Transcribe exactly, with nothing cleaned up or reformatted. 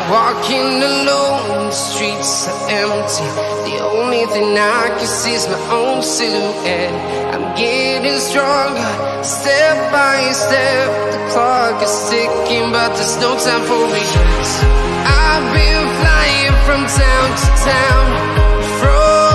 Walking alone, the streets are empty. The only thing I can see is my own silhouette. I'm getting stronger, step by step. The clock is ticking, but there's no time for regrets. I've been flying from town to town,